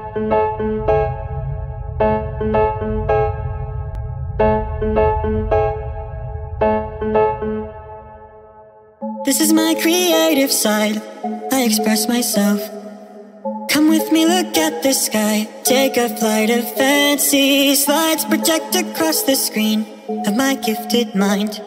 This is my creative side, I express myself. Come with me, look at the sky. Take a flight of fancy slides. Project across the screen of my gifted mind.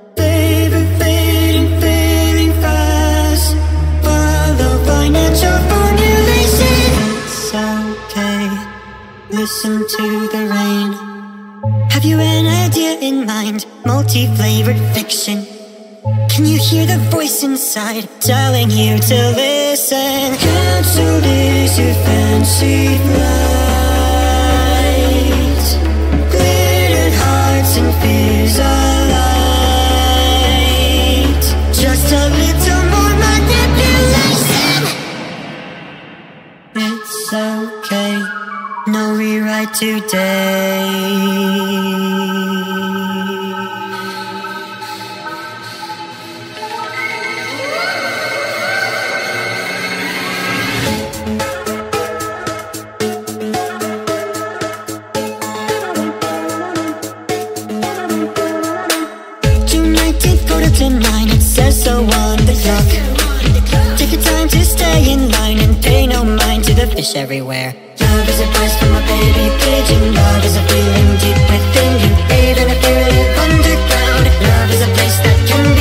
Fading fast. Follow financial formulation. It's okay, listen to the rain. Have you an idea in mind? Multi-flavored fiction. Can you hear the voice inside telling you to listen? Cancel this, your fancy flight. Glittered hearts and fears alight. Just a little more manipulation. It's okay, no rewrite today. It says so on the clock. Take your time to stay in line and pay no mind to the fish everywhere. Love is a price from a baby pigeon. Love is a feeling deep within you. Bathe in a fear, live underground. Love is a place that can